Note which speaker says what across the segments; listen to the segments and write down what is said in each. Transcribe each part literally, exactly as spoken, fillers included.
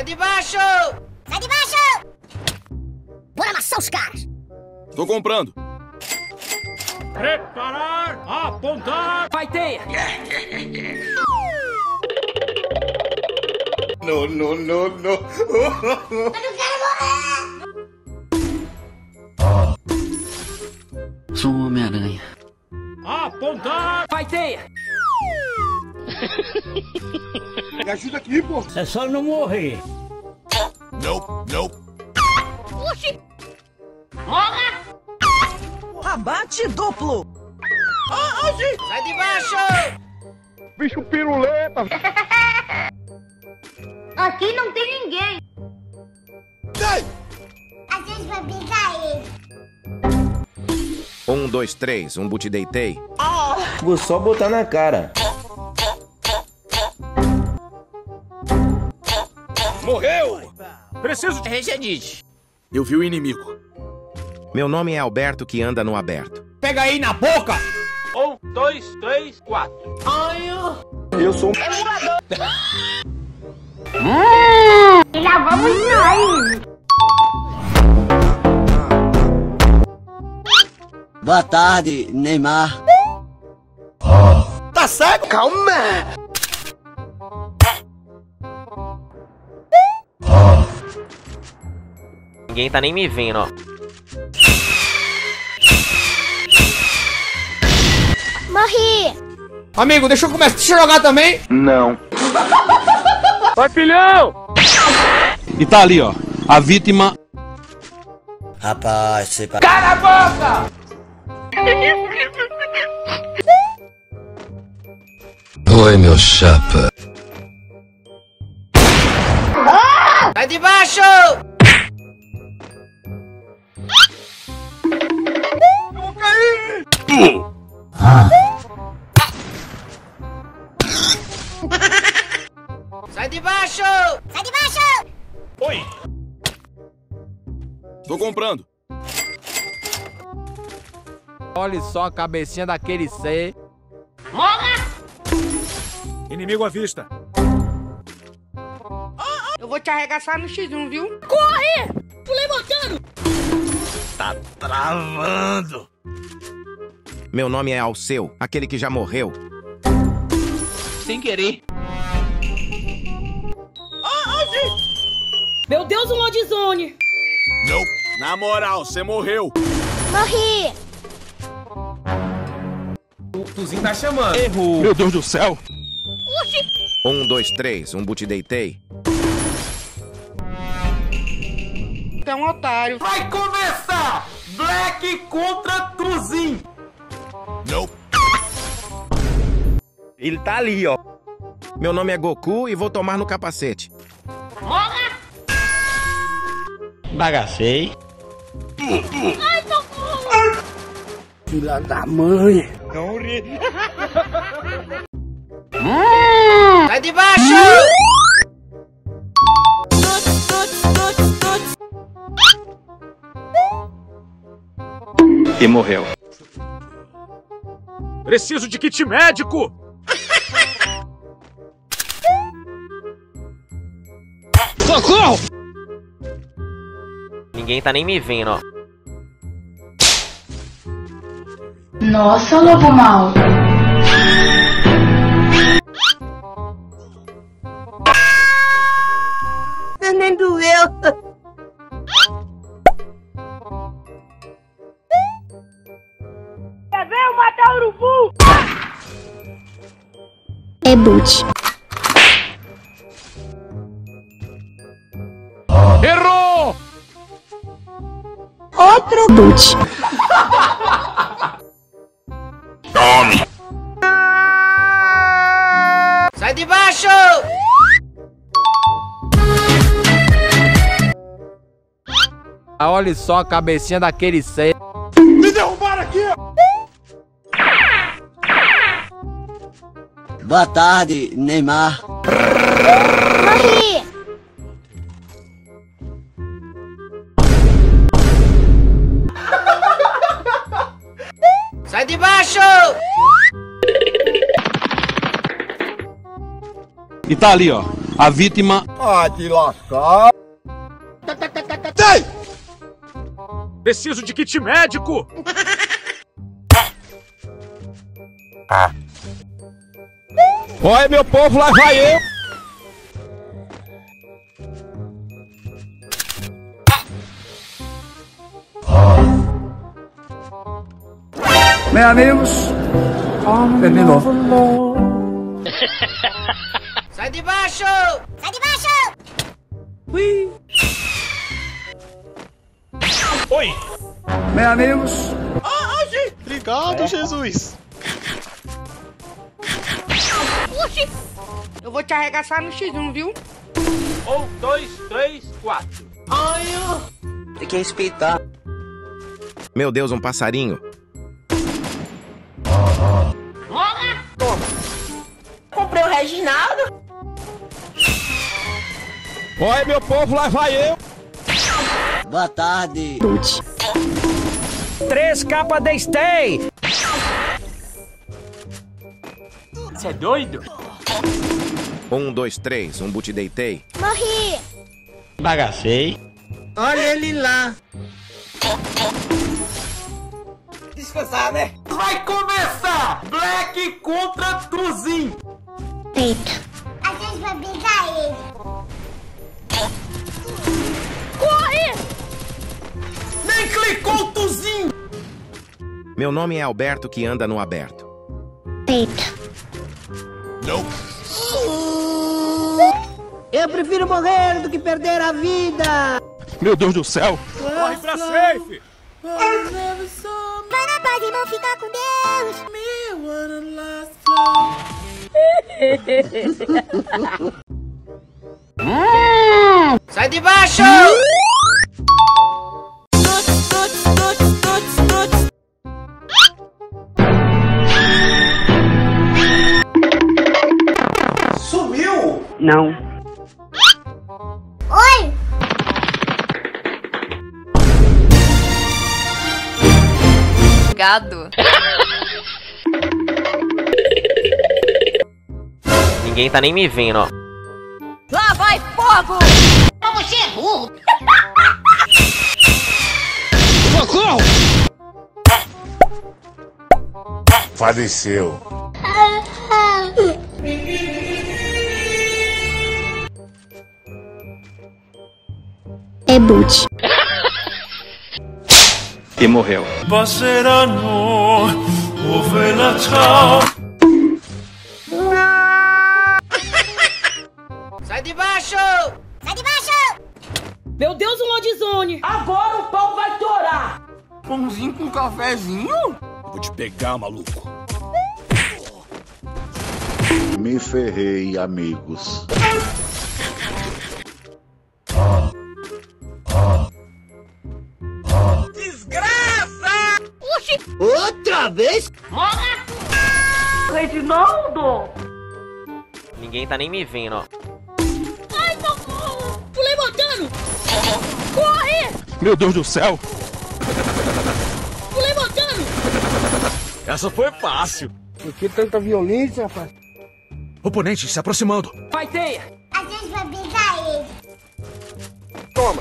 Speaker 1: de baixo!
Speaker 2: Sai de baixo! Bora amassar os caras!
Speaker 3: Tô comprando.
Speaker 4: Preparar, apontar!
Speaker 1: Vai teia!
Speaker 5: No, no, no, no.
Speaker 2: Eu não quero morrer!
Speaker 6: Sou um Homem-Aranha.
Speaker 4: Apontar!
Speaker 1: Vai teia!
Speaker 5: Me ajuda aqui, pô.
Speaker 4: É só não morrer.
Speaker 3: Nope, nope.
Speaker 2: Oxi! Morra!
Speaker 1: Abate duplo!
Speaker 2: Oh, oxi!
Speaker 1: Sai de baixo!
Speaker 5: Bicho piruleta.
Speaker 2: Aqui não tem ninguém.
Speaker 5: Sai!
Speaker 2: A gente vai brigar ele.
Speaker 3: Um, dois, três, um boot deitei.
Speaker 7: Vou só botar na cara.
Speaker 3: Morreu!
Speaker 4: Preciso de...
Speaker 1: Regenite!
Speaker 3: Eu vi o inimigo. Meu nome é Alberto que anda no aberto.
Speaker 4: Pega aí na boca! Um, dois, três, quatro.
Speaker 5: Eu sou um...
Speaker 2: Já vamos sair.
Speaker 6: Boa tarde, Neymar.
Speaker 7: Tá cego? Calma!
Speaker 1: Ninguém tá nem me vendo, ó.
Speaker 2: Morri.
Speaker 4: Amigo, deixa eu começar. Deixa eu jogar também.
Speaker 5: Não.
Speaker 4: Vai, filhão!
Speaker 8: E tá ali, ó. A vítima.
Speaker 6: Rapaz, você...
Speaker 4: Cala a boca!
Speaker 8: Oi, meu chapa.
Speaker 1: Sai de baixo!
Speaker 5: Eu vou cair!
Speaker 1: Sai de baixo!
Speaker 2: Sai de baixo.
Speaker 4: Oi!
Speaker 3: Tô comprando.
Speaker 1: Olha só a cabecinha daquele C.
Speaker 2: Morra.
Speaker 4: Inimigo à vista.
Speaker 9: Eu vou te arregaçar no xis um, viu?
Speaker 2: Corre. Pulei botando.
Speaker 3: Tá travando. Meu nome é Alceu, aquele que já morreu.
Speaker 1: Sem querer.
Speaker 9: Meu Deus, um Lodizone!
Speaker 3: Nope. Na moral, você morreu.
Speaker 2: Morri.
Speaker 4: O Tuzinho tá chamando.
Speaker 3: Errou.
Speaker 8: Meu Deus do céu.
Speaker 3: Um, dois, três, um boot deitei.
Speaker 9: Tu é um otário.
Speaker 4: Vai começar! Black contra Tuzinho.
Speaker 3: Nope.
Speaker 7: Ele tá ali, ó.
Speaker 3: Meu nome é Goku e vou tomar no capacete.
Speaker 6: Bagacei.
Speaker 2: Ai, socorro.
Speaker 7: Filha da mãe.
Speaker 5: Não ri.
Speaker 1: Sai de baixo!
Speaker 8: E morreu.
Speaker 4: Preciso de kit médico!
Speaker 8: Socorro!
Speaker 1: Ninguém tá nem me vendo, ó.
Speaker 9: Nossa, lobo mal.
Speaker 2: Nem doeu.
Speaker 9: Quer ver eu matar o urubu?
Speaker 2: Reboot.
Speaker 4: Errou!
Speaker 2: Outro boot.
Speaker 3: Tome!
Speaker 1: Sai de baixo! Olha só a cabecinha daquele C.
Speaker 5: Me derrubaram aqui!
Speaker 6: Boa tarde, Neymar.
Speaker 2: Morri.
Speaker 1: Sai de baixo!
Speaker 8: E tá ali, ó. A vítima.
Speaker 5: Ah, te lascar.
Speaker 8: Preciso de kit médico!
Speaker 1: Oi, meu povo, lá vai eu!
Speaker 7: Bem, amigos, terminou.
Speaker 2: Sai de baixo! Sai de baixo!
Speaker 7: Ui.
Speaker 8: Oi!
Speaker 7: Bem, amigos,
Speaker 8: Obrigado, Jesus!
Speaker 9: Oxi! Eu vou te arregaçar no X um, viu?
Speaker 4: Um, dois, três, quatro.
Speaker 6: Tem que respeitar.
Speaker 3: Meu Deus, um passarinho.
Speaker 9: Comprei o Reginaldo.
Speaker 1: Oi, meu povo, lá vai eu!
Speaker 6: Boa tarde.
Speaker 1: Três capa de stay!
Speaker 4: Você é doido?
Speaker 3: Um, dois, três, um boot deitei.
Speaker 2: Morri!
Speaker 6: Bagacei.
Speaker 7: olha ele lá.
Speaker 5: Descansar, né?
Speaker 8: Vai começar! Black contra Tuzin!
Speaker 2: Peito. A gente vai brigar ele.
Speaker 9: Corre!
Speaker 8: Nem clicou o Tuzin!
Speaker 3: Meu nome é Alberto que anda no aberto.
Speaker 2: Peito.
Speaker 6: Eu prefiro morrer do que perder a vida.
Speaker 8: Meu Deus do céu!
Speaker 4: Corre pra safe!
Speaker 2: Vai na paz, irmão, ficar com Deus.
Speaker 9: Sai de baixo!
Speaker 5: Sumiu!
Speaker 6: Não.
Speaker 2: Oi!
Speaker 9: Gado.
Speaker 10: Ninguém tá nem me vendo, ó.
Speaker 9: Lá vai fogo!
Speaker 2: Você é burro!
Speaker 8: Socorro!
Speaker 5: Faleceu.
Speaker 2: É boot.
Speaker 8: E morreu.
Speaker 9: Sai de baixo!
Speaker 2: Sai de baixo!
Speaker 9: Meu Deus, o Lodizone! Agora o pau vai torar!
Speaker 7: Pãozinho com cafezinho?
Speaker 8: Vou te pegar, maluco.
Speaker 5: Me ferrei, amigos.
Speaker 6: Outra vez?
Speaker 9: Reginaldo!
Speaker 10: Ninguém tá nem me vendo, ó.
Speaker 9: Ai, socorro! Tô levantando! Corre!
Speaker 8: Meu Deus do céu!
Speaker 9: Tô levantando!
Speaker 8: Essa foi fácil.
Speaker 7: Por que tanta violência, rapaz?
Speaker 8: Oponente se aproximando.
Speaker 9: Vai, teia!
Speaker 2: A gente vai brigar ele.
Speaker 7: Toma.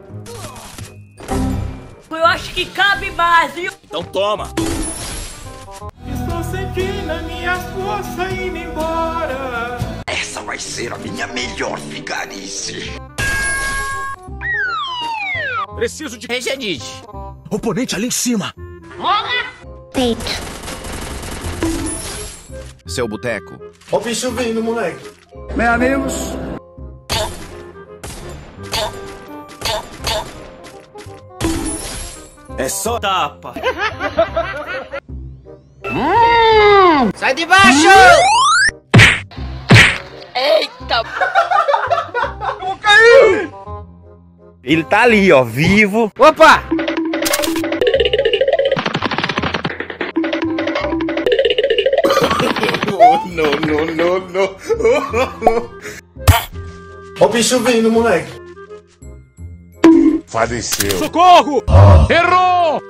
Speaker 9: Eu acho que cabe mais, viu?
Speaker 8: Então toma.
Speaker 4: Estou sentindo a minha força indo embora.
Speaker 8: Essa vai ser a minha melhor vigarice. Preciso de
Speaker 1: Regenite!
Speaker 8: oponente ali em cima.
Speaker 2: Peito.
Speaker 3: Seu boteco.
Speaker 5: Ó o bicho vindo, moleque.
Speaker 7: Bem, amigos,
Speaker 5: É só
Speaker 4: Tapa.
Speaker 9: Sai de baixo! Eita!
Speaker 5: vou cair! Ele tá ali, ó, vivo.
Speaker 1: Opa!
Speaker 5: Não, não, não, não. Ó o bicho vindo, moleque. Faleceu.
Speaker 8: Socorro!
Speaker 1: Errou!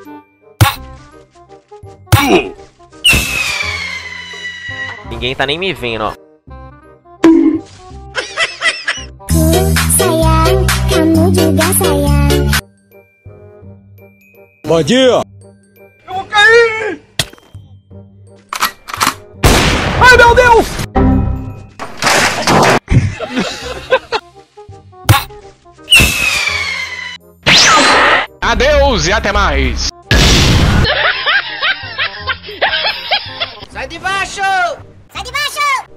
Speaker 10: Ninguém tá nem me vendo, ó.
Speaker 7: Bom dia! Eu vou cair! Ai, meu Deus!
Speaker 4: Adeus e até mais.
Speaker 6: Sai de baixo!
Speaker 2: Sai de baixo!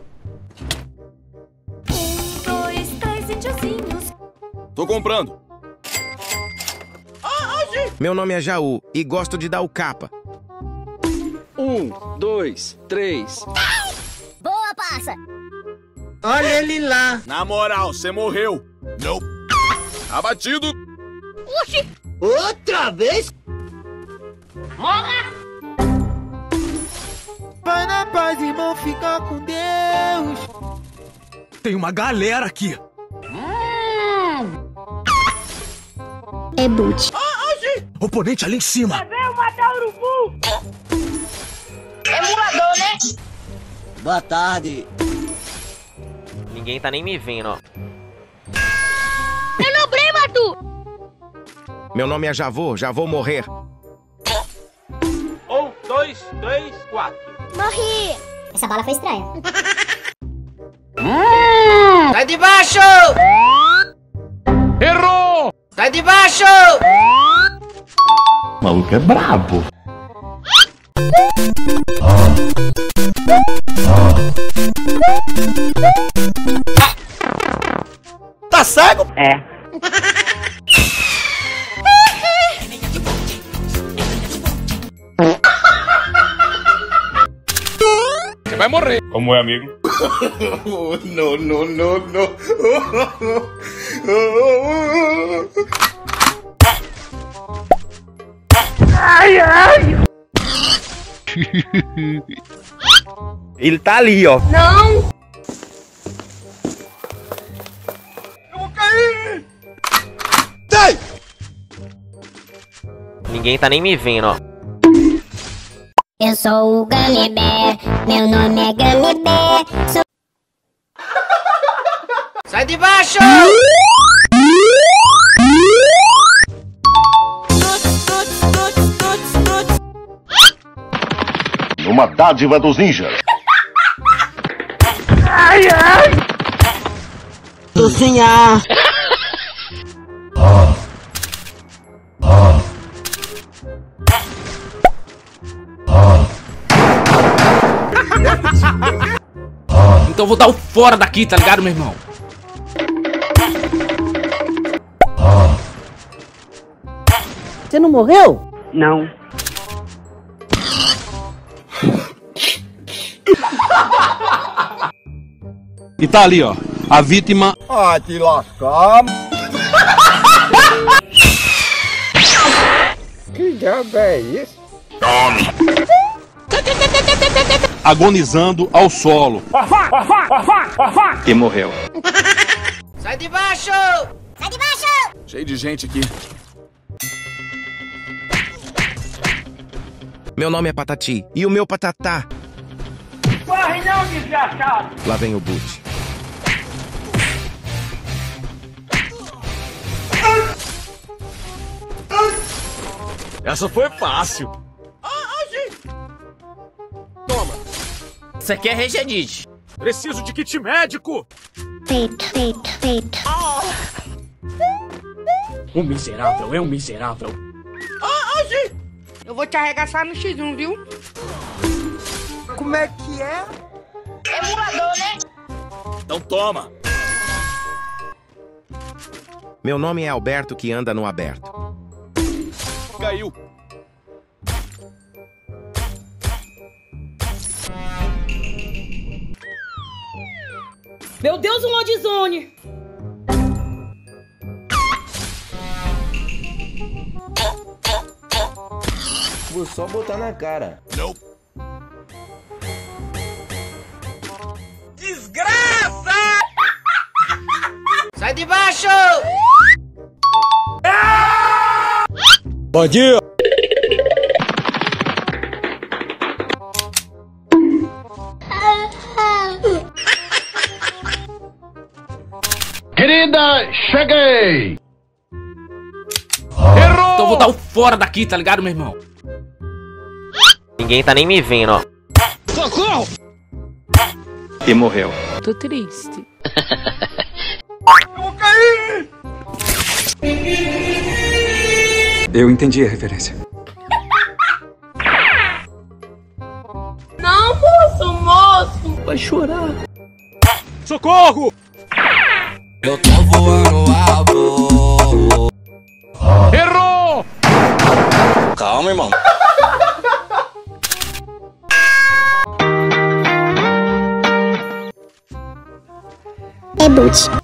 Speaker 11: Um, dois, três índiozinhos.
Speaker 7: Tô comprando.
Speaker 3: Meu nome é Jaú e gosto de dar o capa.
Speaker 7: Um, dois, três.
Speaker 2: Boa, parça!
Speaker 6: Olha ele lá.
Speaker 7: Na moral, você morreu. Não. Abatido.
Speaker 2: Oxi!
Speaker 6: Outra vez?
Speaker 2: Morra!
Speaker 6: Vai na paz, irmão, fica com Deus.
Speaker 7: Tem uma galera aqui.
Speaker 2: É boot.
Speaker 7: Oponente ali em cima.
Speaker 9: Veio matar o urubu! Emulador, né?
Speaker 6: Boa tarde.
Speaker 10: Ninguém tá nem me vendo, ó.
Speaker 2: Eu não brei, Matu!
Speaker 3: Meu nome é Javô, já vou morrer.
Speaker 4: Um, dois, três, quatro.
Speaker 2: Morri! Essa bala foi estranha.
Speaker 6: Sai de baixo!
Speaker 4: Errou!
Speaker 6: Sai de baixo!
Speaker 8: O maluco é brabo.
Speaker 6: Tá cego?
Speaker 9: É.
Speaker 4: Você vai morrer.
Speaker 8: Como é, amigo?
Speaker 5: Oh, no, no, no, no.
Speaker 9: Ai, ai!
Speaker 6: Ele tá ali, ó.
Speaker 9: Não!
Speaker 7: Eu vou cair!
Speaker 5: Sai!
Speaker 10: Ninguém tá nem me vendo, ó.
Speaker 2: Eu sou o Gummy Bear, meu nome é Gummy Bear. Sou...
Speaker 6: Sai de baixo!
Speaker 8: Uma dádiva dos ninjas.
Speaker 9: Ai, ai!
Speaker 6: Tô sem ar.
Speaker 1: Então eu vou dar o fora daqui, tá ligado, meu irmão?
Speaker 6: Você não morreu?
Speaker 9: Não.
Speaker 7: E tá ali, ó. A vítima.
Speaker 5: Ah, te lascar. Que diabo é isso?
Speaker 7: Agonizando ao solo.
Speaker 8: E morreu.
Speaker 6: Sai de baixo!
Speaker 2: Sai de baixo!
Speaker 7: Cheio de gente aqui.
Speaker 3: Meu nome é Patati e o meu patatá.
Speaker 9: Corre não, desgraçado!
Speaker 3: Lá vem o boot.
Speaker 7: Essa foi fácil. Toma.
Speaker 1: Isso aqui é Regenite.
Speaker 7: Preciso de kit médico.
Speaker 2: Feito, feito, feito.
Speaker 1: Um miserável, é um miserável.
Speaker 9: Eu vou te arregaçar no xis um, viu?
Speaker 6: Como é que é?
Speaker 9: Emulador, né?
Speaker 7: Então toma.
Speaker 3: Meu nome é Alberto que anda no aberto.
Speaker 7: Caiu.
Speaker 9: Meu Deus, um Lodizone!
Speaker 6: Vou só botar na cara.
Speaker 7: Não.
Speaker 6: Desgraça! Sai de baixo!
Speaker 7: Bom dia.
Speaker 8: Querida, cheguei!
Speaker 1: Errou! Então
Speaker 12: vou dar o fora daqui, tá ligado, meu irmão?
Speaker 10: Ninguém tá nem me vendo, ó.
Speaker 12: Socorro!
Speaker 13: E morreu.
Speaker 14: Tô triste.
Speaker 12: Eu vou cair!
Speaker 13: Eu entendi a referência.
Speaker 9: Não, moço, moço.
Speaker 12: Vai chorar. Socorro!
Speaker 15: Eu tô voando alto.
Speaker 12: Errou!
Speaker 15: Calma, irmão.
Speaker 2: Reboot.